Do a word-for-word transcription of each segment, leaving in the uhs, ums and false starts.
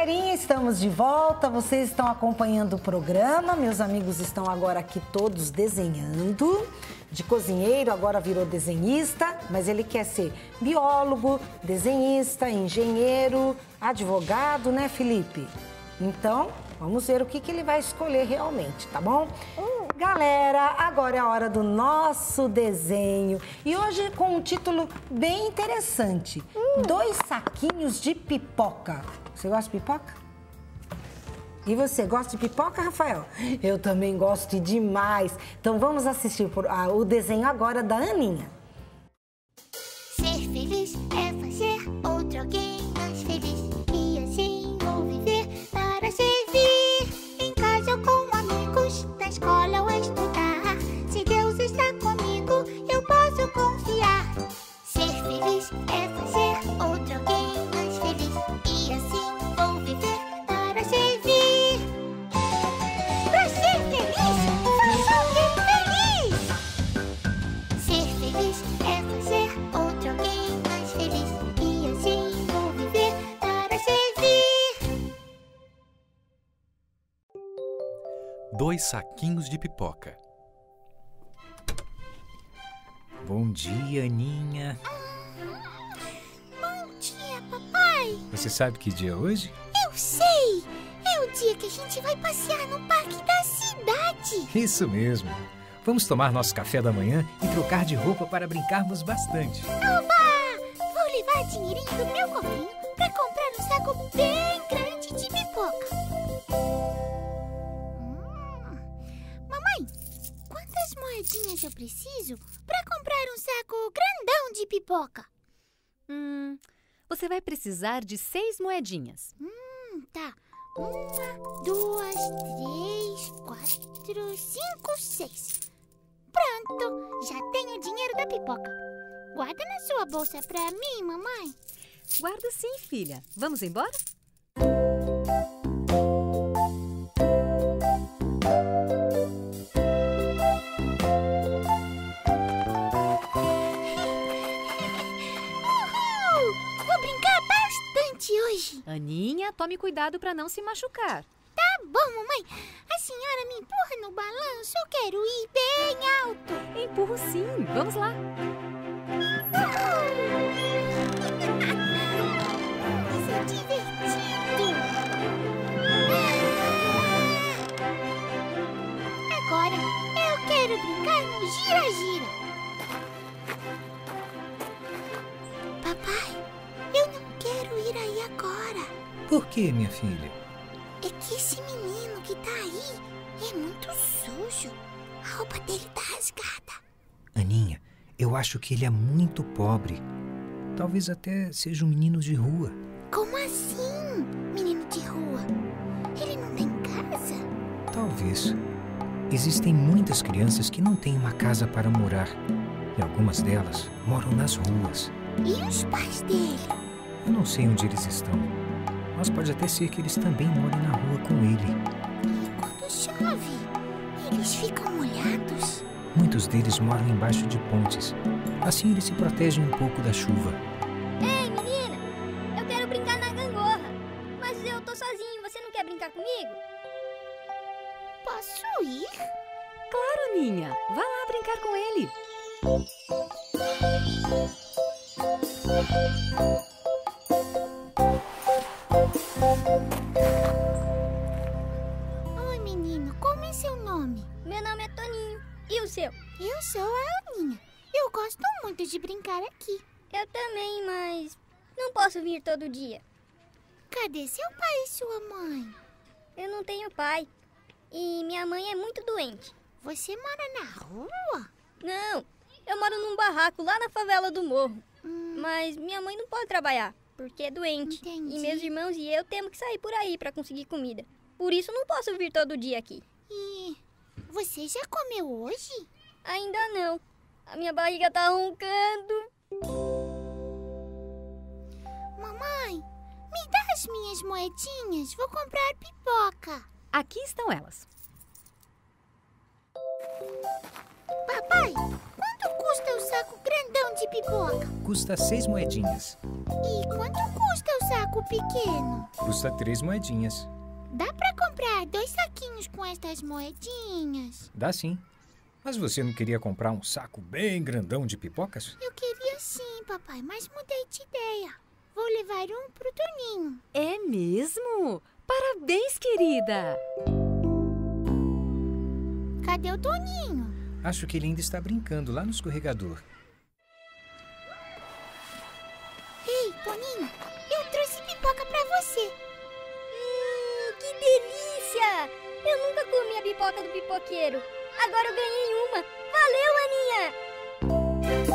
galerinha, estamos de volta. Vocês estão acompanhando o programa. Meus amigos estão agora aqui todos desenhando. De cozinheiro, agora virou desenhista, mas ele quer ser biólogo, desenhista, engenheiro, advogado, né, Felipe? Então, vamos ver o que, que ele vai escolher realmente, tá bom? Uh. Galera, agora é a hora do nosso desenho. E hoje com um título bem interessante. Uh. Dois saquinhos de pipoca. Você gosta de pipoca? E você, gosta de pipoca, Rafael? Eu também gosto demais. Então vamos assistir por, ah, o desenho agora da Aninha. Ser feliz é fazer outro alguém mais feliz. E assim vou viver para servir. Em casa ou com amigos, na escola ou estudar. Se Deus está comigo, eu posso confiar. Ser feliz é fazer outro alguém mais feliz. E assim vou viver para servir. Dois saquinhos de pipoca. Bom dia, Aninha. Bom dia, papai. Você sabe que dia é hoje? Eu sei! É o dia que a gente vai passear no parque da cidade. Isso mesmo. Vamos tomar nosso café da manhã e trocar de roupa para brincarmos bastante. Oba! Vou levar dinheirinho do meu cofrinho para comprar um saco bem grande de pipoca. Quantas moedinhas eu preciso para comprar um saco grandão de pipoca? Hum, você vai precisar de seis moedinhas. Hum, tá. Uma, duas, três, quatro, cinco, seis. Pronto, já tenho o dinheiro da pipoca. Guarda na sua bolsa pra mim, mamãe. Guarda sim, filha. Vamos embora? Hoje. Aninha, tome cuidado para não se machucar. Tá bom, mamãe. A senhora me empurra no balanço. Eu quero ir bem alto. Empurro sim. Vamos lá. Isso é divertido. Agora eu quero brincar no gira-gira. Papai, eu não quero ir aí agora. Por que, minha filha? É que esse menino que tá aí é muito sujo. A roupa dele tá rasgada. Aninha, eu acho que ele é muito pobre. Talvez até seja um menino de rua. Como assim, menino de rua? Ele não tem casa? Talvez. Existem muitas crianças que não têm uma casa para morar. E algumas delas moram nas ruas. E os pais dele? Eu não sei onde eles estão, mas pode até ser que eles também morem na rua com ele. E quando chove, eles ficam molhados? Muitos deles moram embaixo de pontes. Assim eles se protegem um pouco da chuva. Ei, menina! Eu quero brincar na gangorra. Mas eu tô sozinho, você não quer brincar comigo? Posso ir? Claro, Aninha. Vá lá brincar com ele. Oi, menino. Como é seu nome? Meu nome é Toninho. E o seu? Eu sou a Aninha. Eu gosto muito de brincar aqui. Eu também, mas não posso vir todo dia. Cadê seu pai e sua mãe? Eu não tenho pai. E minha mãe é muito doente. Você mora na rua? Não, eu moro num barraco lá na favela do morro. Hum. Mas minha mãe não pode trabalhar, porque é doente. Entendi. E meus irmãos e eu temos que sair por aí para conseguir comida. Por isso não posso vir todo dia aqui. E você já comeu hoje? Ainda não. A minha barriga tá roncando. Mamãe, me dá as minhas moedinhas. Vou comprar pipoca. Aqui estão elas. Papai, quanto custa o saco grandão de pipoca? Custa seis moedinhas. E quanto custa o saco pequeno? Custa três moedinhas. Dá pra comprar dois saquinhos com estas moedinhas? Dá sim. Mas você não queria comprar um saco bem grandão de pipocas? Eu queria sim, papai, mas mudei de ideia. Vou levar um pro Toninho. É mesmo? Parabéns, querida! Cadê o Toninho? Acho que ele ainda está brincando lá no escorregador. Ei, Toninho, eu trouxe pipoca pra você. Hum, que delícia! Eu nunca comi a pipoca do pipoqueiro. Agora eu ganhei uma. Valeu,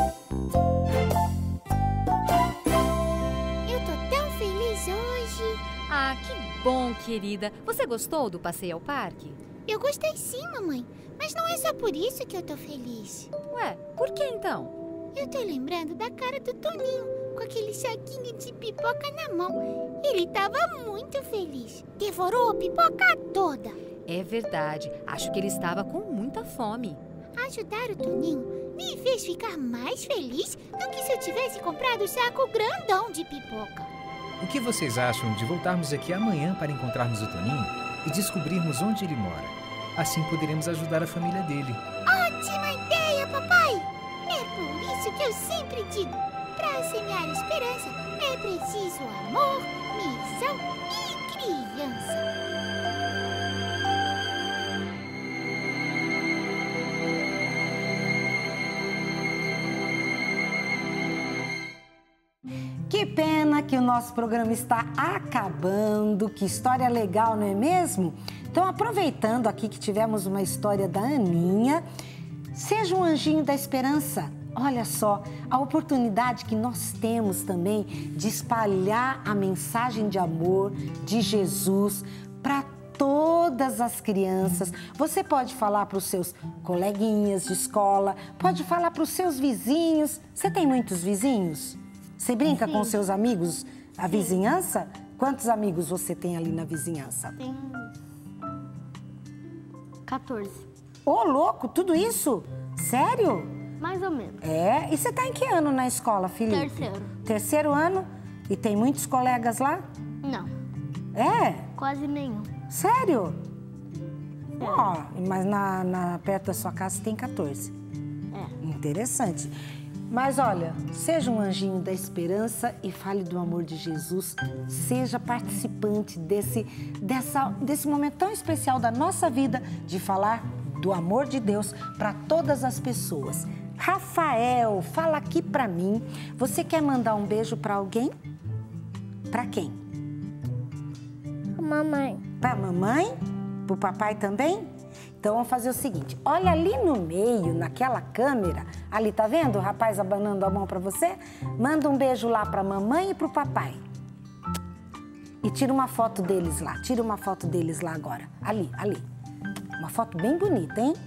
Aninha! Eu tô tão feliz hoje. Ah, que bom, querida. Você gostou do passeio ao parque? Eu gostei sim, mamãe. Mas não é só por isso que eu tô feliz. Ué, por que então? Eu tô lembrando da cara do Toninho, com aquele saquinho de pipoca na mão. Ele tava muito feliz. Devorou a pipoca toda. É verdade. Acho que ele estava com muita fome. Ajudar o Toninho me fez ficar mais feliz do que se eu tivesse comprado o saco grandão de pipoca. O que vocês acham de voltarmos aqui amanhã para encontrarmos o Toninho e descobrirmos onde ele mora? Assim poderemos ajudar a família dele. Ótima ideia, papai! É por isso que eu sempre digo, para semear esperança é preciso amor, missão e criança. Que pena que o nosso programa está acabando. Que história legal, não é mesmo? Então, aproveitando aqui que tivemos uma história da Aninha, seja um anjinho da esperança. Olha só, a oportunidade que nós temos também de espalhar a mensagem de amor de Jesus para todas as crianças. Você pode falar para os seus coleguinhas de escola, pode falar para os seus vizinhos. Você tem muitos vizinhos? Você brinca Sim. com os seus amigos, a Sim. vizinhança? Quantos amigos você tem ali na vizinhança? Tem quatorze. Ô, louco, tudo isso? Sério? Mais ou menos. É? E você tá em que ano na escola, Felipe? Terceiro. Terceiro ano? E tem muitos colegas lá? Não. É? Quase nenhum. Sério? É. Ó, mas na, na, perto da sua casa tem quatorze. É. Interessante. Mas olha, seja um anjinho da esperança e fale do amor de Jesus. Seja participante desse, dessa, desse momento tão especial da nossa vida de falar do amor de Deus para todas as pessoas. Rafael, fala aqui para mim. Você quer mandar um beijo para alguém? Para quem? Mamãe. Para a mamãe? Para o papai também? Então, vamos fazer o seguinte. Olha ali no meio, naquela câmera. Ali, tá vendo o rapaz abanando a mão para você? Manda um beijo lá para a mamãe e para o papai. E tira uma foto deles lá. Tira uma foto deles lá agora. Ali, ali. Uma foto bem bonita, hein?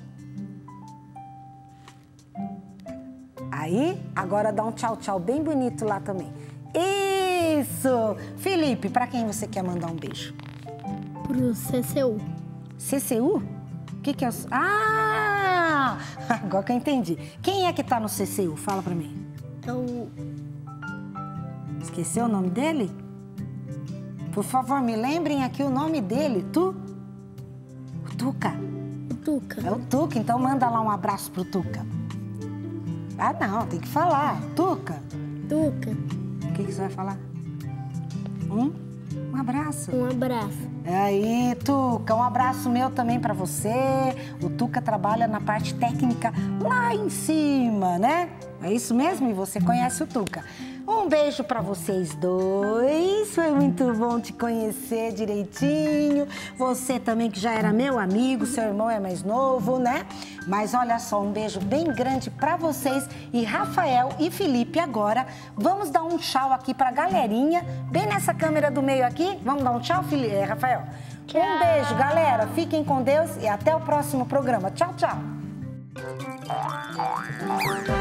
Aí, agora dá um tchau, tchau bem bonito lá também. Isso! Felipe, para quem você quer mandar um beijo? Pro C C U. C C U? O que que é o... Ah! Agora que eu entendi. Quem é que tá no C C U? Fala pra mim. É o... Esqueceu o nome dele? Por favor, me lembrem aqui o nome dele. Tu? O Tuca. O Tuca. É o Tuca, então manda lá um abraço pro Tuca. Ah, não, tem que falar. Tuca. Tuca. O que que você vai falar? Um? Um abraço. Um abraço. Aí, Tuca, um abraço meu também pra você. O Tuca trabalha na parte técnica lá em cima, né? É isso mesmo? E você conhece o Tuca. Um beijo pra vocês dois. Foi muito bom te conhecer direitinho. Você também, que já era meu amigo, seu irmão é mais novo, né? Mas olha só, um beijo bem grande pra vocês. E Rafael e Felipe, agora, vamos dar um tchau aqui pra galerinha. Bem nessa câmera do meio aqui. Vamos dar um tchau, Felipe, é, Rafael? Tchau. Um beijo, galera. Fiquem com Deus e até o próximo programa. Tchau, tchau.